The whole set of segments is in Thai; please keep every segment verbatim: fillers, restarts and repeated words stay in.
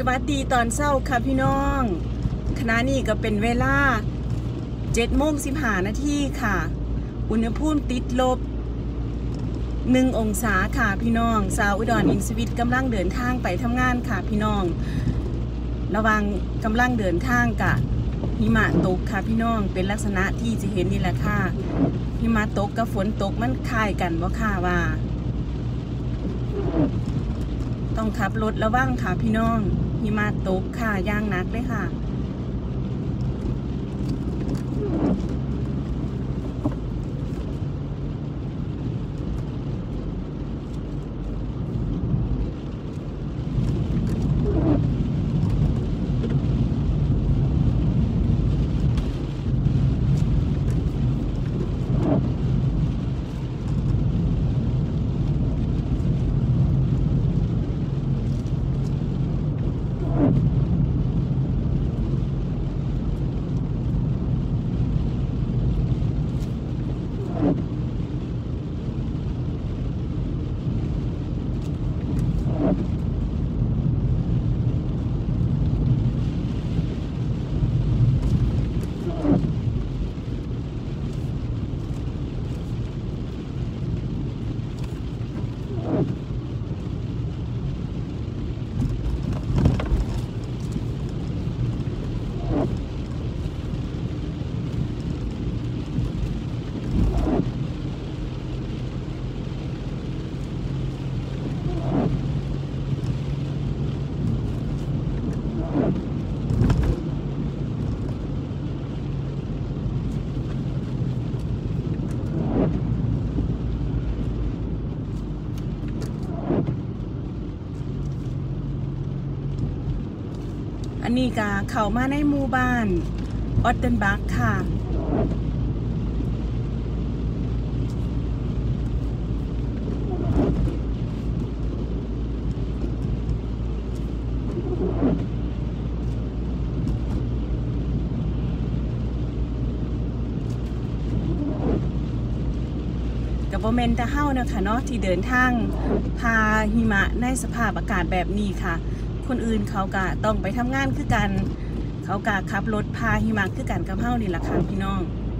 วัสดีตอนเช้าค่ะพี่น้องขณะนี้ก็เป็นเวลาเจ็ดโมงสิบห้านาทีค่ะอุณหภูมิติดลบหนึ่งองศาค่ะพี่น้องสาวอุดรอินสวิตกำลังเดินทางไปทำงานค่ะพี่น้องระวังกำลังเดินทางกะหิมะตกค่ะพี่น้องเป็นลักษณะที่จะเห็นนี่แหละค่ะหิมะตกกับฝนตกมันคล้ายกันบ่ค่ะว่าต้องขับรถระวังค่ะพี่น้องหิมะตกค่ะย่างหนักเลยค่ะอันนี้ก็เข้ามาในหมู่บ้านออตเทนบักค่ะกับโมเมนต์ตะเฮ้านะคะเนาะที่เดินทางพาหิมะในสภาพอากาศแบบนี้ค่ะคนอื่นเขาก็ต้องไปทำงานคือกันเขาก็ขับรถพาหิมะคือกันกับเฮ้านี่แหละค่ะพี่น้อง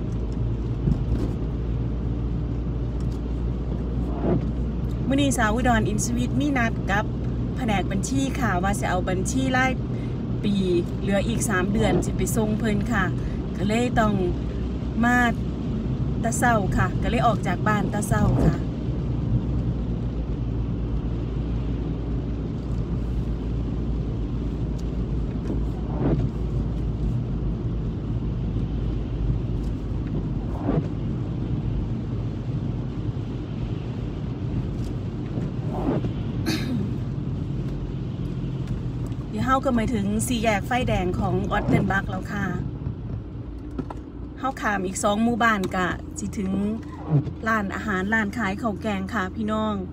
มื้อนี้สาวอุดรอินสวิตมีนัดกับแผนกบัญชีค่ะว่าจะเอาบัญชีรายปีเหลืออีกสามเดือนจะไปส่งเพิ่นค่ะก็เลยต้องมาตะเช้าค่ะก็เลยออกจากบ้านตะเช้าค่ะเดี๋ยวเฮาก็มาถึงสี่แยกไฟแดงของออตเทนบักแล้วค่ะเฮาข้ามอีกสองหมู่บ้านกะสิถึงร้านอาหารร้านขายข้าวแกงค่ะพี่น้อง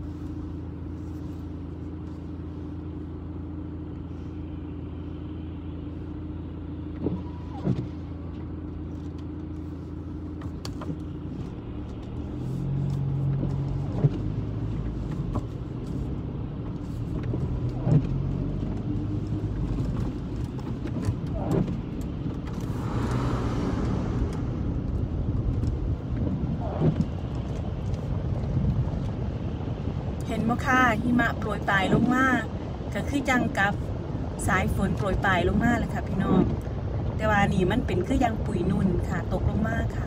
เห็นบ่ค่ะหิมะโปรยปลายลงมาก็คือจังกับสายฝนโปรยปลายลงมาแหละค่ะพี่น้องแต่ว่านี่มันเป็นคือยังปุ๋ยนุ่นค่ะตกลงมาค่ะ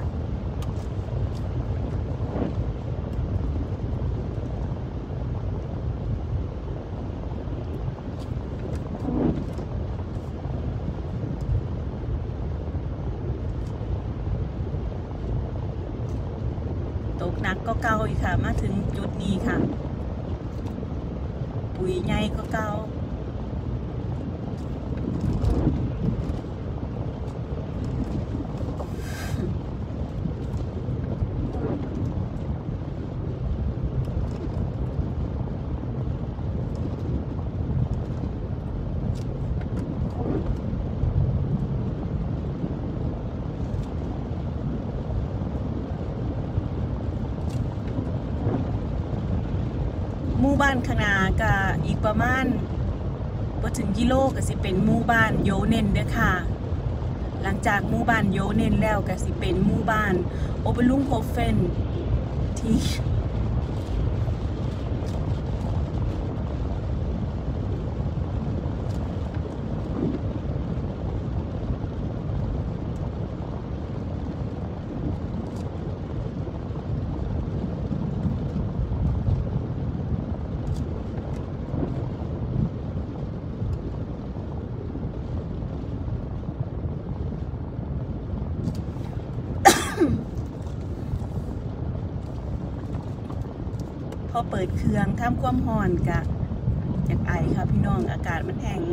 ตกหนักก็เก่าอีกค่ะมาถึงจุดนี้ค่ะปุ๋ยใหญ่ก็เก่าหมู่บ้านขนาก็อีกประมาณพอถึงกิโลก็สิเป็นหมู่บ้านโยเนนเด้อค่ะหลังจากหมู่บ้านโยเนนแล้วก็สิเป็นหมู่บ้านโอเบลุงโฮเฟนที่พอเปิดเครื่องทำความร้อนกะจากไอค่ะพี่น้องอากาศมันแห้ง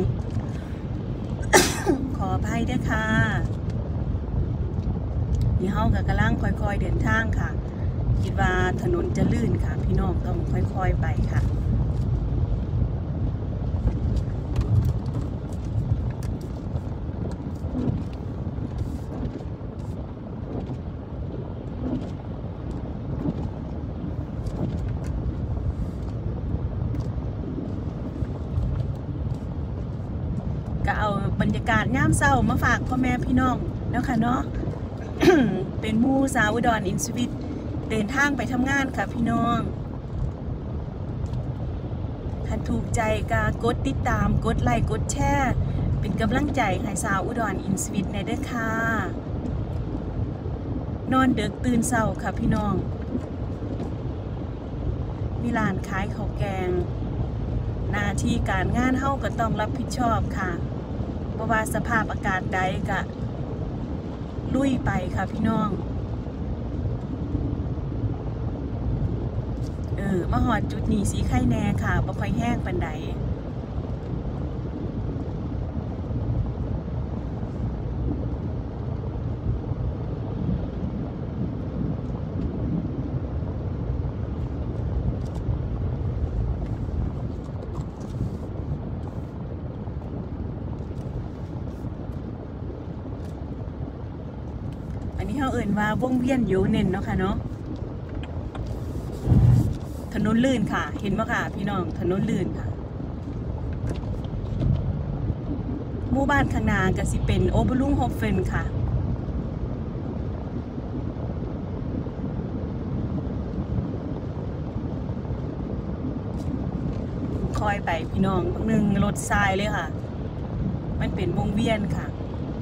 ขออภัยด้วยค่ะนี่เฮากับกำลังค่อยๆเดินทางค่ะคิดว่าถนนจะลื่นค่ะพี่น้องต้องค่อยๆไปค่ะก็เอาบรรยากาศยามเช้ามาฝากพ่อแม่พี่น้องแล้วค่ะเนาะ เป็นหมู่สาวอุดรอินสวิตเดินทางไปทำงานค่ะพี่น้องถ้าถูกใจก็กดติดตามกดไลค์กดแชร์เป็นกำลังใจให้สาวอุดรอินสวิตในเด้อค่ะนอนดึกตื่นเช้าค่ะพี่น้องมีร้านขายข้าวแกงหน้าที่การงานเฮาก็ต้องรับผิดชอบค่ะเพราะว่าสภาพอากาศใดก็ลุยไปค่ะพี่น้องเออมาหอดจุดนี้สีไข่แน่ค่ะบ่ค่อยแห้งปานใดอันนี้เขาเอ่ยว่าวงเวียนโยเนนเนาะค่ะเนาะถนนลื่นค่ะเห็นไหมค่ะพี่น้องถนนลื่นค่ะหมู่บ้านข้างหน้าก็สิเป็นโอเบลุงโฮเฟนค่ะคอยไปพี่น้องบางหนึ่งรถทรายเลยค่ะมันเป็นวงเวียนค่ะ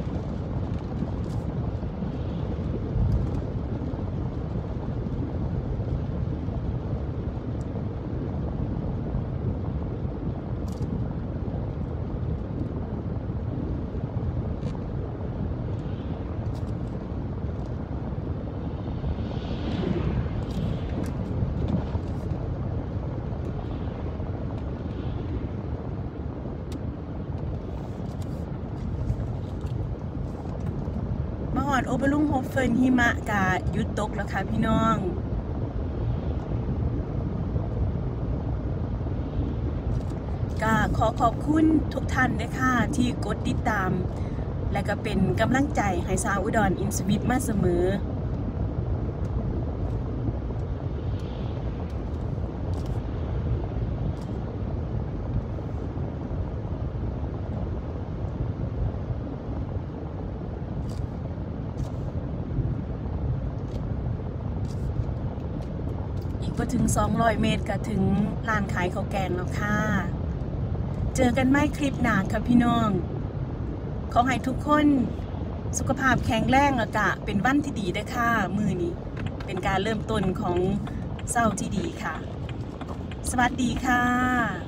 มาหอดโอเบลุงโฮเฟนหิมะกาหยุดตกแล้วค่ะพี่น้องก็ขอขอบคุณทุกท่านด้วยค่ะที่กดติดตามและก็เป็นกำลังใจให้สาวอุดรอินสวิตมาเสมอก็ถึงสองร้อยเมตรก็ถึงร้านขายข้าวแกงแล้วค่ะเจอกันไหมคลิปหน้าค่ะพี่น้องขอให้ทุกคนสุขภาพแข็งแรงอากาศเป็นวันที่ดีได้ค่ะมือนี้เป็นการเริ่มต้นของเช้าที่ดีค่ะสวัสดีค่ะ